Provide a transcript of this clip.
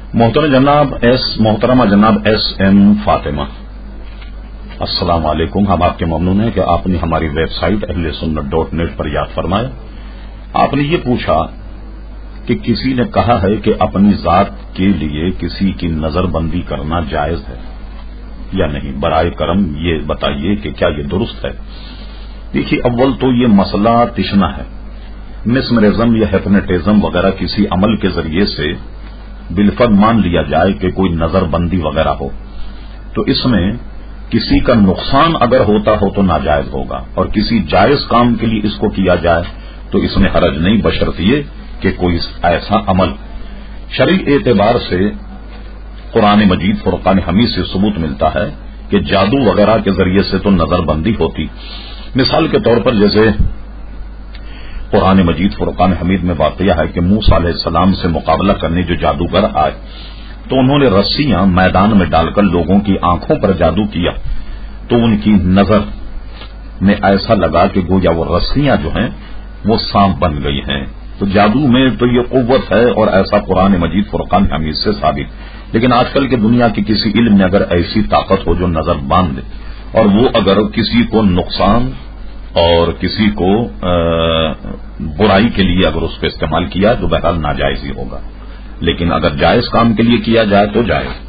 محترمہ جناب S M Fatima, السلام علیکم. ہم آپ کے ممنون ہیں کہ آپ نے ہماری ویب سائٹ اہلسنت.net پر یاد فرمایا. آپ نے یہ پوچھا کہ کسی نے کہا ہے کہ اپنی ذات کے لیے کسی کی نظر بندی کرنا جائز ہے یا نہیں. برائے کرم یہ بتائیے کہ کیا یہ درست ہے. دیکھیے، اول تو یہ مسئلہ تشنا ہے. مسمرزم یا ہیپنیٹزم وغیرہ کسی عمل کے ذریعے سے بالفرض مان لیا جائے کہ کوئی نظر بندی وغیرہ ہو تو اس میں کسی کا نقصان اگر ہوتا ہو تو ناجائز ہوگا، اور کسی جائز کام کے لیے اس کو کیا جائے تو اس میں حرج نہیں، بشرط یہ کہ کوئی ایسا عمل شرعی اعتبار سے قرآن مجید فرقان حمید سے ثبوت ملتا ہے کہ جادو وغیرہ کے ذریعے سے تو نظر بندی ہوتی. مثال کے طور پر جیسے قرآن مجید فرقان حمید میں واقعہ ہے کہ موسیٰ علیہ السلام سے مقابلہ کرنے جو جادوگر آئے تو انہوں نے رسیاں میدان میں ڈال کر لوگوں کی آنکھوں پر جادو کیا تو ان کی نظر میں ایسا لگا کہ گویا وہ رسیاں جو ہیں وہ سانپ بن گئی ہیں. تو جادو میں تو یہ قوت ہے اور ایسا قرآن مجید فرقان حمید سے ثابت. لیکن آج کل کے دنیا کی کسی علم میں اگر ایسی طاقت ہو جو نظر باندھ دے اور وہ اگر کسی کو نقصان اور کسی کو برائی کے لیے اگر اس پہ استعمال کیا تو بہرحال ناجائز ہی ہوگا. لیکن اگر جائز کام کے لیے کیا جائے تو جائز.